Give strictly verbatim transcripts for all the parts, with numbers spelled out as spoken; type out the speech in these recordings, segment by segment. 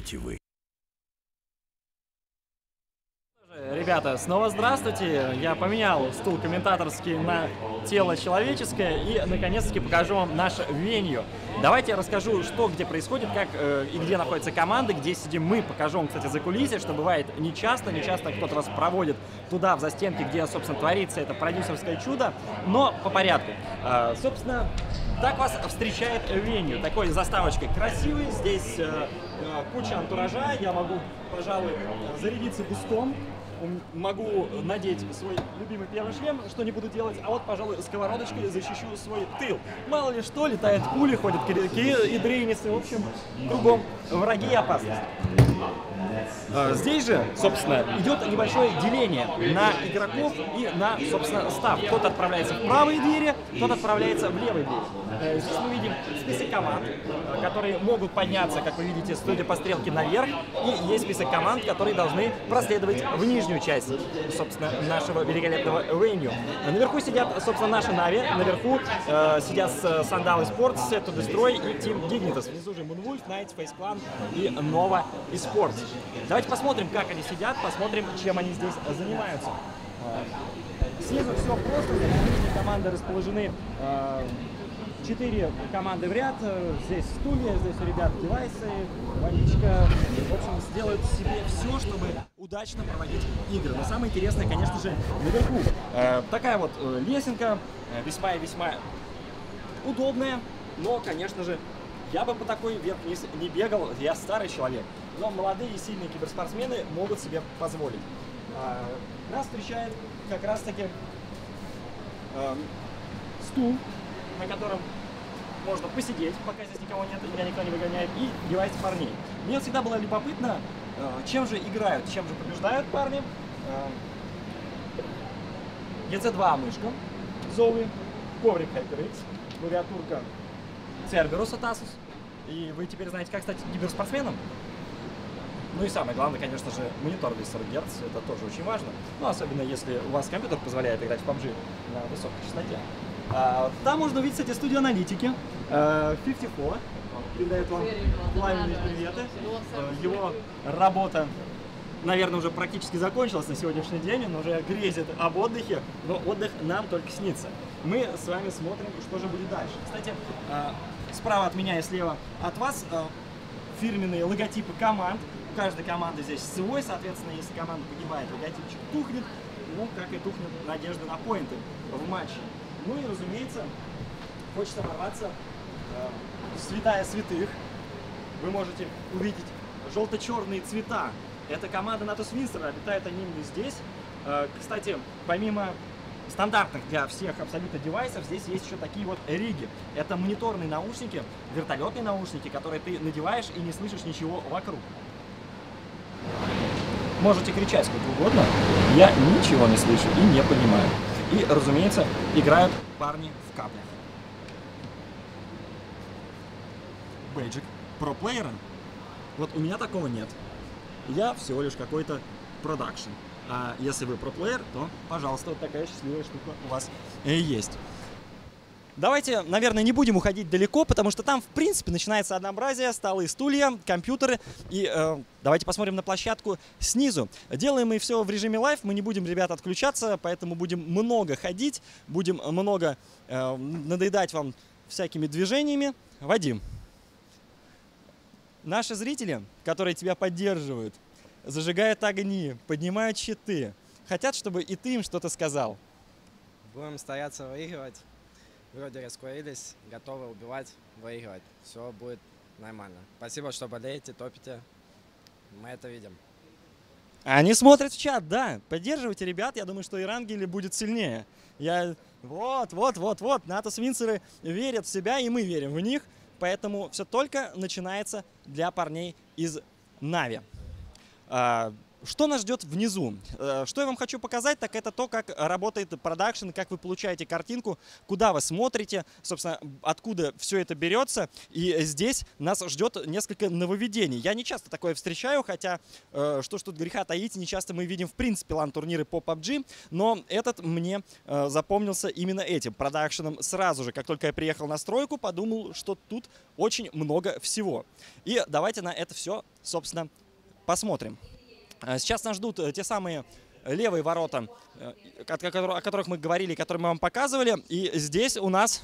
думаете вы? Ребята, снова здравствуйте! Я поменял стул комментаторский на тело человеческое и наконец-таки покажу вам наш венью. Давайте я расскажу, что где происходит, как э, и где находятся команды, где сидим мы. Покажу вам, кстати, закулисье, что бывает нечасто. Нечасто кто-то вас проводит туда, в застенки, где, собственно, творится это продюсерское чудо. Но по порядку. Э, собственно, так вас встречает венью. Такой заставочкой красивый. Здесь э, э, куча антуража. Я могу, пожалуй, зарядиться бустом. Могу надеть свой любимый первый шлем, что не буду делать, а вот, пожалуй, сковородочкой защищу свой тыл. Мало ли что, летают пули, ходят кирики и дрейницы, в общем, кругом враги и опасности. Здесь же, собственно, идет небольшое деление на игроков и на, собственно, став. Кто-то отправляется в правые двери, кто-то отправляется в левые двери. Здесь мы видим список команд, которые могут подняться, как вы видите, судя по стрелке, наверх. И есть список команд, которые должны проследовать в нижнюю часть, собственно, нашего великолепного венью. Наверху сидят, собственно, наши Нави. Наверху э, сидят Сандалы Спортс, Set to Destroy и Team Dignitas. Внизу же Moonwolf, Knights, Face Clan и Nova eSports. Давайте посмотрим, как они сидят, посмотрим, чем они здесь занимаются. Снизу все просто, здесь команды расположены, четыре команды в ряд, здесь стулья, здесь у ребят девайсы, водичка, в общем, сделают себе все, чтобы удачно проводить игры. Но самое интересное, конечно же, наверху. Такая вот лесенка, весьма и весьма удобная, но, конечно же, я бы по такой вверх-вниз не бегал, я старый человек. Но молодые и сильные киберспортсмены могут себе позволить. А, нас встречает как раз-таки э, стул, на котором можно посидеть, пока здесь никого нет, меня никто не выгоняет, и девайс парней. Мне всегда было любопытно, э, чем же играют, чем же побеждают парни. Э, и си два мышка, Zoe, коврик HyperX, клавиатурка Cerberus от Asus. И вы теперь знаете, как стать киберспортсменом. Ну и самое главное, конечно же, монитор двести сорок герц, это тоже очень важно. Ну, особенно если у вас компьютер позволяет играть в пабджи на высокой частоте. А, там можно увидеть, кстати, студию аналитики. А, пятьдесят четыре передает вам пламенные приветы. А, его работа, наверное, уже практически закончилась на сегодняшний день. Он уже грезит об отдыхе, но отдых нам только снится. Мы с вами смотрим, что же будет дальше. Кстати, а, справа от меня и слева от вас а, фирменные логотипы команд. У каждой команды здесь свой, соответственно, если команда погибает, логотипчик тухнет, ну, как и тухнет надежда на поинты в матче. Ну и, разумеется, хочется ворваться э, в святая святых. Вы можете увидеть желто-черные цвета. Это команда Natus Windsor, обитают они именно здесь. Э, кстати, помимо стандартных для всех абсолютно девайсов, здесь есть еще такие вот риги. Это мониторные наушники, вертолетные наушники, которые ты надеваешь и не слышишь ничего вокруг. Можете кричать сколько угодно, я ничего не слышу и не понимаю. И, разумеется, играют парни в каплях. Бейджик про-плеера. Вот у меня такого нет. Я всего лишь какой-то продакшн. А если вы про-плеер, то, пожалуйста, вот такая счастливая штука у вас и есть. Давайте, наверное, не будем уходить далеко, потому что там, в принципе, начинается однообразие, столы, стулья, компьютеры. И э, давайте посмотрим на площадку снизу. Делаем мы все в режиме лайв, мы не будем, ребята, отключаться, поэтому будем много ходить, будем много э, надоедать вам всякими движениями. Вадим, наши зрители, которые тебя поддерживают, зажигают огни, поднимают щиты, хотят, чтобы и ты им что-то сказал. Будем стараться выигрывать. Вроде раскурились, готовы убивать, выигрывать. Все будет нормально. Спасибо, что болеете, топите. Мы это видим. Они смотрят в чат, да. Поддерживайте ребят. Я думаю, что Ирангели будет сильнее. Я... Вот, вот, вот, вот. Natus Windsor верят в себя, и мы верим в них. Поэтому все только начинается для парней из Нави. Что нас ждет внизу? Что я вам хочу показать, так это то, как работает продакшн, как вы получаете картинку, куда вы смотрите, собственно, откуда все это берется. И здесь нас ждет несколько нововведений. Я не часто такое встречаю, хотя, что ж тут греха таить, не часто мы видим в принципе лан-турниры по пабг, но этот мне запомнился именно этим продакшеном сразу же. Как только я приехал на стройку, подумал, что тут очень много всего. И давайте на это все, собственно, посмотрим. Сейчас нас ждут те самые левые ворота, о которых мы говорили, которые мы вам показывали. И здесь у нас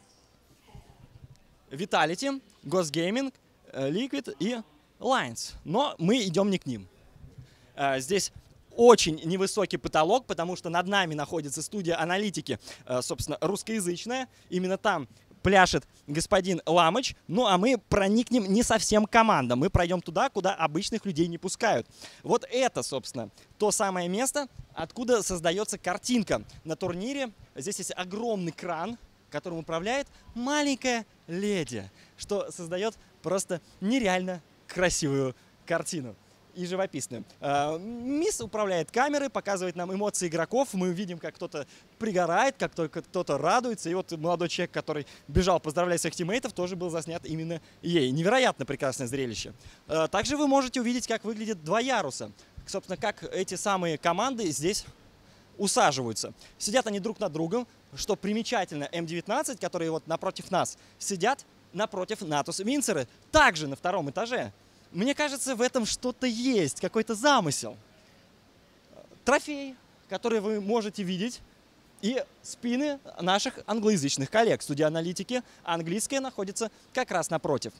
Vitality, Ghost Gaming, Liquid и Lions. Но мы идем не к ним. Здесь очень невысокий потолок, потому что над нами находится студия аналитики, собственно, русскоязычная. Именно там пляшет господин Ламыч. Ну, а мы проникнем не совсем командам. Мы пройдем туда, куда обычных людей не пускают. Вот это, собственно, то самое место, откуда создается картинка на турнире. Здесь есть огромный кран, которым управляет маленькая леди, что создает просто нереально красивую картину. И живописную. Мисс управляет камерой, показывает нам эмоции игроков. Мы видим, как кто-то пригорает, как кто-то радуется. И вот молодой человек, который бежал поздравлять своих тиммейтов, тоже был заснят именно ей. Невероятно прекрасное зрелище. Также вы можете увидеть, как выглядит два яруса. Собственно, как эти самые команды здесь усаживаются. Сидят они друг над другом, что примечательно. эм девятнадцать, которые вот напротив нас, сидят напротив Натус Винцеры, также на втором этаже. Мне кажется, в этом что-то есть, какой-то замысел. Трофей, который вы можете видеть, и спины наших англоязычных коллег. Студия аналитики английская находится как раз напротив.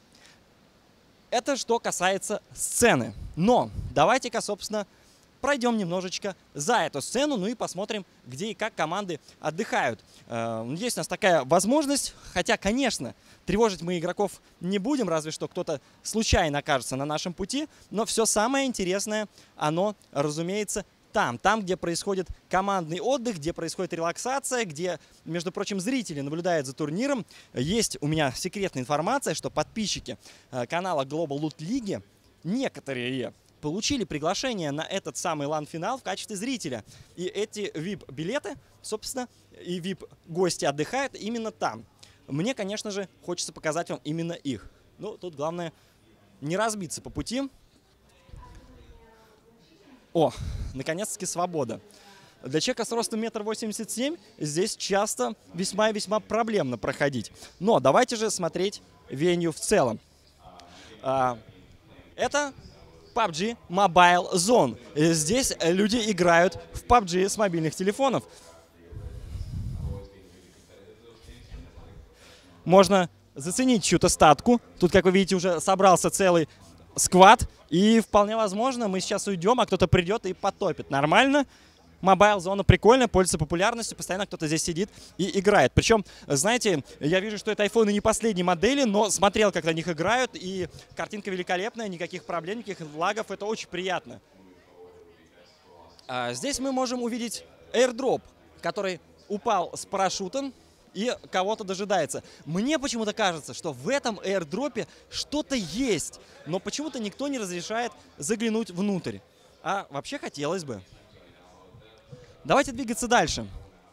Это что касается сцены. Но давайте-ка, собственно, пройдем немножечко за эту сцену, ну и посмотрим, где и как команды отдыхают. Есть у нас такая возможность, хотя, конечно, тревожить мы игроков не будем, разве что кто-то случайно окажется на нашем пути, но все самое интересное, оно, разумеется, там. Там, где происходит командный отдых, где происходит релаксация, где, между прочим, зрители наблюдают за турниром. Есть у меня секретная информация, что подписчики канала Global Loot League, некоторые получили приглашение на этот самый лан-финал в качестве зрителя. И эти ви ай пи-билеты, собственно, и ви ай пи-гости отдыхают именно там. Мне, конечно же, хочется показать вам именно их. Ну, тут главное не разбиться по пути. О, наконец-таки свобода. Для человека с ростом метр восемьдесят семь здесь часто весьма и весьма проблемно проходить. Но давайте же смотреть венью в целом. Это пабг Mobile Zone. Здесь люди играют в пабг с мобильных телефонов. Можно заценить чью-то статку. Тут, как вы видите, уже собрался целый сквад. И вполне возможно, мы сейчас уйдем, а кто-то придет и потопит. Нормально. Mobile Zone прикольная, пользуется популярностью. Постоянно кто-то здесь сидит и играет. Причем, знаете, я вижу, что это айфоны не последней модели, но смотрел, как на них играют. И картинка великолепная, никаких проблем, никаких лагов. Это очень приятно. А здесь мы можем увидеть airdrop, который упал с парашютом и кого-то дожидается. Мне почему-то кажется, что в этом airdropе что-то есть, но почему-то никто не разрешает заглянуть внутрь. А вообще хотелось бы. Давайте двигаться дальше.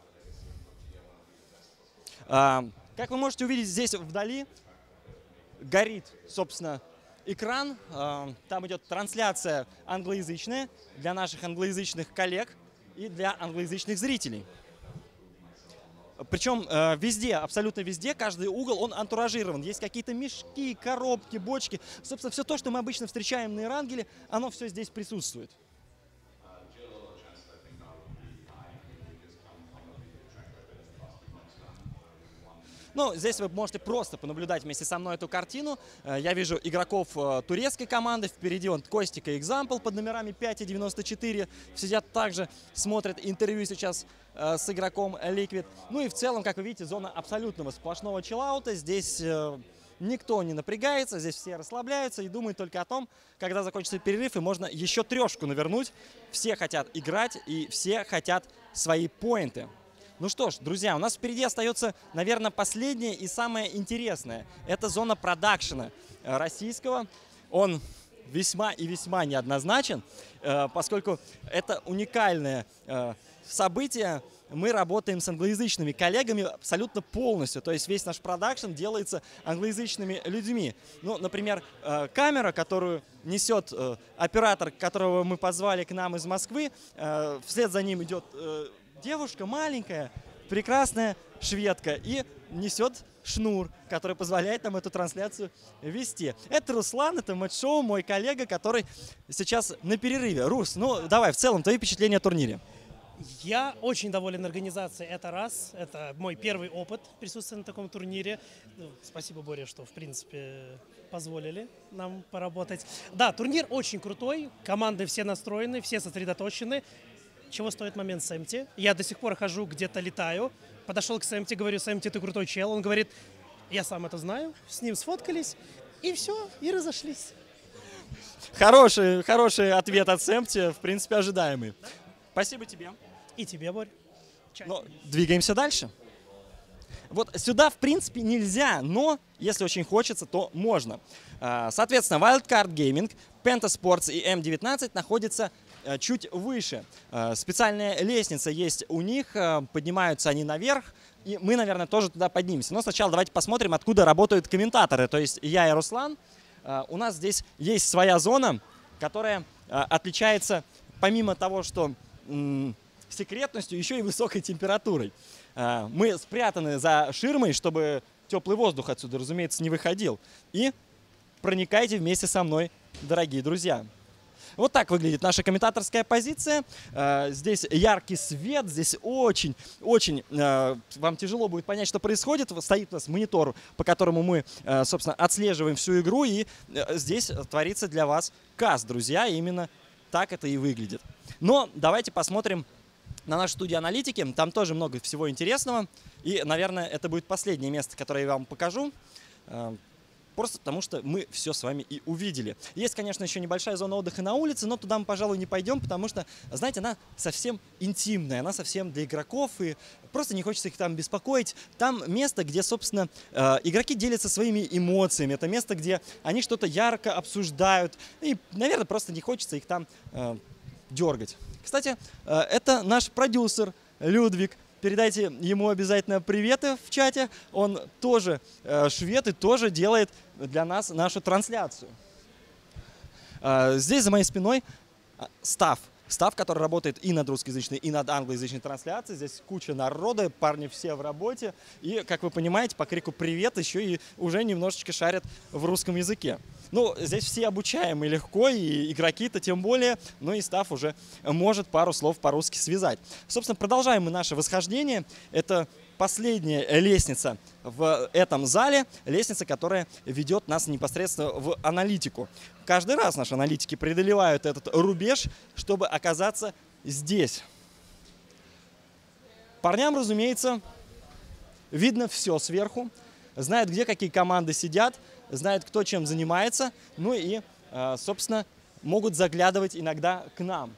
А, как вы можете увидеть, здесь вдали горит, собственно, экран. А, там идет трансляция англоязычная для наших англоязычных коллег и для англоязычных зрителей. Причем э, везде, абсолютно везде, каждый угол, он антуражирован. Есть какие-то мешки, коробки, бочки. Собственно, все то, что мы обычно встречаем на Эрангеле, оно все здесь присутствует. Ну, здесь вы можете просто понаблюдать вместе со мной эту картину. Я вижу игроков турецкой команды. Впереди он Костика и Example под номерами пять и девяносто четыре. Сидят также, смотрят интервью сейчас с игроком Liquid. Ну и в целом, как вы видите, зона абсолютного сплошного чиллаута. Здесь никто не напрягается, здесь все расслабляются и думают только о том, когда закончится перерыв, и можно еще трешку навернуть. Все хотят играть и все хотят свои поинты. Ну что ж, друзья, у нас впереди остается, наверное, последнее и самое интересное. Это зона продакшена российского. Он весьма и весьма неоднозначен, поскольку это уникальное событие. Мы работаем с англоязычными коллегами абсолютно полностью. То есть весь наш продакшн делается англоязычными людьми. Ну, например, камера, которую несет оператор, которого мы позвали к нам из Москвы, вслед за ним идет девушка маленькая, прекрасная шведка и несет шнур, который позволяет нам эту трансляцию вести. Это Руслан, это матч-шоу, мой коллега, который сейчас на перерыве. Рус, ну давай, в целом, твои впечатления о турнире. Я очень доволен организацией, это раз. Это мой первый опыт присутствия на таком турнире. Ну, спасибо, Боря, что, в принципе, позволили нам поработать. Да, турнир очень крутой, команды все настроены, все сосредоточены. Чего стоит момент с Эмти? Я до сих пор хожу, где-то летаю. Подошел к Сэмти, говорю: Сэмти, ты крутой чел. Он говорит: я сам это знаю. С ним сфоткались, и все, и разошлись. Хороший, хороший ответ от Сэмти, в принципе, ожидаемый. Спасибо тебе. И тебе, Борь. Ну, двигаемся дальше. Вот сюда, в принципе, нельзя, но если очень хочется, то можно. Соответственно, Wildcard Gaming, Pentasports и эм девятнадцать находятся чуть выше. Специальная лестница есть у них, поднимаются они наверх, и мы, наверное, тоже туда поднимемся. Но сначала давайте посмотрим, откуда работают комментаторы, то есть я и Руслан. У нас здесь есть своя зона, которая отличается, помимо того, что секретностью, еще и высокой температурой. Мы спрятаны за ширмой, чтобы теплый воздух отсюда, разумеется, не выходил. И проникайте вместе со мной, дорогие друзья. Вот так выглядит наша комментаторская позиция. Здесь яркий свет, здесь очень-очень вам тяжело будет понять, что происходит. Стоит у нас монитор, по которому мы, собственно, отслеживаем всю игру. И здесь творится для вас каст, друзья. Именно так это и выглядит. Но давайте посмотрим на нашу студию аналитики. Там тоже много всего интересного. И, наверное, это будет последнее место, которое я вам покажу. Просто потому, что мы все с вами и увидели. Есть, конечно, еще небольшая зона отдыха на улице, но туда мы, пожалуй, не пойдем, потому что, знаете, она совсем интимная, она совсем для игроков, и просто не хочется их там беспокоить. Там место, где, собственно, игроки делятся своими эмоциями. Это место, где они что-то ярко обсуждают. И, наверное, просто не хочется их там дергать. Кстати, это наш продюсер Людвиг. Передайте ему обязательно приветы в чате. Он тоже э, швед и тоже делает для нас нашу трансляцию. Э, здесь за моей спиной став. Став, который работает и над русскоязычной, и над англоязычной трансляцией. Здесь куча народа, парни все в работе. И, как вы понимаете, по крику «привет» еще и уже немножечко шарят в русском языке. Ну, здесь все обучаемые легко, и игроки-то тем более, но и став уже может пару слов по-русски связать. Собственно, продолжаем мы наше восхождение. Это последняя лестница в этом зале, лестница, которая ведет нас непосредственно в аналитику. Каждый раз наши аналитики преодолевают этот рубеж, чтобы оказаться здесь. Парням, разумеется, видно все сверху, знают, где какие команды сидят, знают, кто чем занимается, ну и, собственно, могут заглядывать иногда к нам.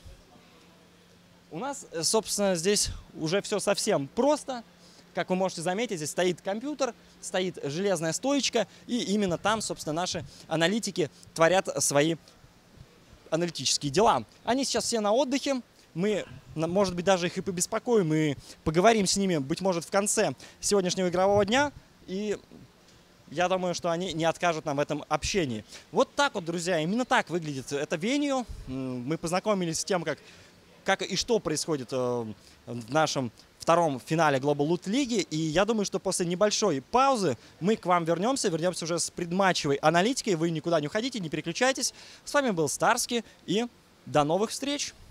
У нас, собственно, здесь уже все совсем просто. Как вы можете заметить, здесь стоит компьютер, стоит железная стоечка, и именно там, собственно, наши аналитики творят свои аналитические дела. Они сейчас все на отдыхе. Мы, может быть, даже их и побеспокоим, и поговорим с ними, быть может, в конце сегодняшнего игрового дня. И я думаю, что они не откажут нам в этом общении. Вот так вот, друзья, именно так выглядит это венью. Мы познакомились с тем, как, как и что происходит в нашем втором финале Global Loot Лиги. И я думаю, что после небольшой паузы мы к вам вернемся. Вернемся уже с предматчевой аналитикой. Вы никуда не уходите, не переключайтесь. С вами был Старски, и до новых встреч!